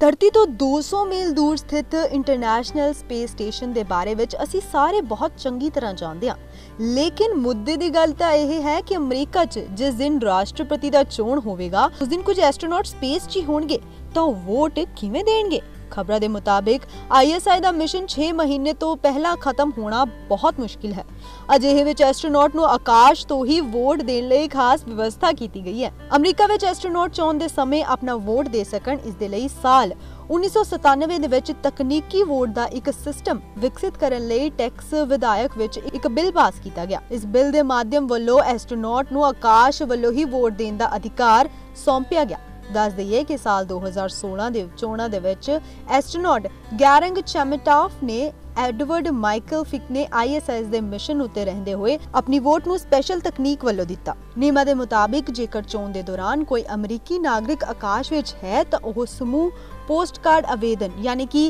धरती तो 200 मील दूर स्थित इंटरनेशनल स्पेस स्टेशन के बारे विच असी सारे बहुत चंगी तरह जानते हैं, लेकिन मुद्दे की गल तो यह है कि अमरीका च जिस दिन राष्ट्रपति का चोण होवेगा उस दिन कुछ एस्ट्रोनॉट स्पेस च ही होणगे, तो वोट किवें देणगे। खबरों के मुताबिक ISI का मिशन 6 महीने तो पहला खत्म होना बहुत मुश्किल है। अजिहे विच एस्ट्रोनॉट नूं आकाश तो ही वोट देने लई खास व्यवस्था की गई है। अमरीका विच एस्ट्रोनॉट चोण दे समय अपना वोट दे सकण, इस दे लई साल 1997 दे विच तकनीकी वोट का एक सिस्टम विकसित करन लई टैक्स विधायक विच एक बिल पास किया गया। इस बिल के माध्यम वल्लों एस्ट्रोनॉट नूं आकाश वल्लों ही वोट देने का अधिकार सौंपिया गया। दस दईए कि साल 2016 ਦੇ ਚੋਣਾਂ ਦੇ ਵਿੱਚ एस्ट्रोनॉट गैरंग चैमिटॉफ ने एडवर्ड माइकल फिक ने ISS ਦੇ ਮਿਸ਼ਨ ਉੱਤੇ ਰਹਿੰਦੇ ਹੋਏ ਆਪਣੀ ਵੋਟ ਨੂੰ ਸਪੈਸ਼ਲ ਤਕਨੀਕ ਵੱਲੋਂ ਦਿੱਤਾ। ਨਿਯਮਾਂ ਦੇ ਮੁਤਾबिक ਜੇਕਰ ਚੋਣ ਦੇ ਦੌਰਾਨ ਕੋਈ ਅਮਰੀਕੀ ਨਾਗਰਿਕ ਆਕਾਸ਼ ਵਿੱਚ ਹੈ ਤਾਂ ਉਹ ਸਮੂਹ पोस्ट कार्ड आवेदन यानी कि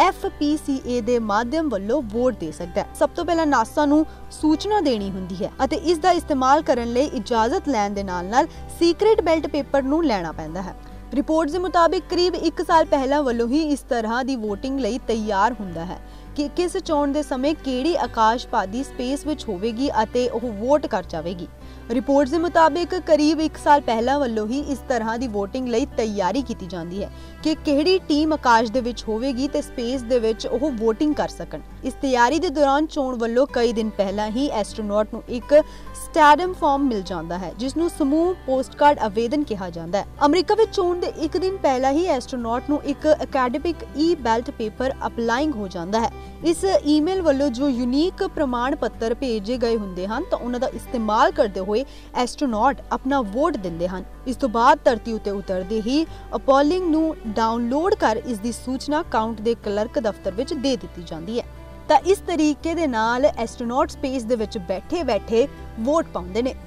FPCA ਦੇ ਮਾਧਿਅਮ ਵੱਲੋਂ ਵੋਟ ਦੇ ਸਕਦਾ ਹੈ। ਸਭ ਤੋਂ ਪਹਿਲਾਂ ਨਾਸਾ ਨੂੰ ਸੂਚਨਾ ਦੇਣੀ ਹੁੰਦੀ ਹੈ ਅਤੇ ਇਸ ਦਾ ਇਸਤੇਮਾਲ ਕਰਨ ਲਈ ਇਜਾਜ਼ਤ ਲੈਣ ਦੇ ਨਾਲ-ਨਾਲ ਸੀਕ੍ਰੀਟ ਬੈਲਟ ਪੇਪਰ ਨੂੰ ਲੈਣਾ ਪੈਂਦਾ है। रिपोर्ट्स के मुताबिक करीब 1 साल पहला वालों ही इस तरह की वोटिंग लई तैयार हुंदा है कि किस चोण दे समय केड़ी आकाशपादी स्पेस विच होवेगी अते ओह वोट कर जावेगी। रिपोर्ट्स के मुताबिक करीब 1 साल पहला वालों ही इस तरह की वोटिंग लई तैयारी की जाती है कि केड़ी टीम आकाश दे विच होवेगी ते स्पेस दे विच ओह वोटिंग कर सकन। इस तैयारी के दौरान चोण वालों कई दिन पहला ही एस्ट्रोनॉट नूं एक स्टैडम फॉर्म मिल जाता है जिसनूं समूह पोस्ट कार्ड आवेदन कहा जाता है। अमरीका विच चोण दे एक दिन पहला ही एस्ट्रोनॉट नूं एक अकैडमिक बैल्ट पेपर अपलाइंग हो जाता है। इस ईमेल वालों जो यूनीक प्रमाण पत्र भेजे गए हुंदे हन तो उन्हां दा इस्तेमाल करते हुए एस्ट्रोनॉट अपना वोट दिंदे हन। इस तो बाद धरती उत्ते उतरदे ही अपॉलिंग नूं डाउनलोड कर इस दी सूचना काउंट दे क्लर्क दफ्तर विच दे दित्ती जांदी है। ਤਾਂ इस तरीके दे नाल एस्ट्रोनॉट स्पेस दे विच बैठे बैठे वोट पाउंदे ने।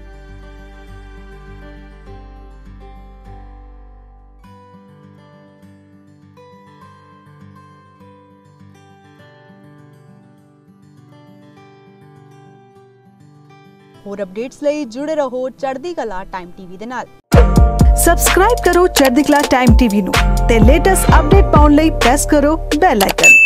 ਹੋਰ अपडेट्स ਲਈ जुड़े रहो चढ़दी कला टाइम टीवी ਦੇ ਨਾਲ। सब्सक्राइब करो चढ़दी कला टाइम टीवी ਨੂੰ ਤੇ ਲੇਟੈਸਟ अपडेट ਪਾਉਣ ਲਈ ਪ੍ਰੈਸ ਕਰੋ ਬੈਲ ਆਈਕਨ।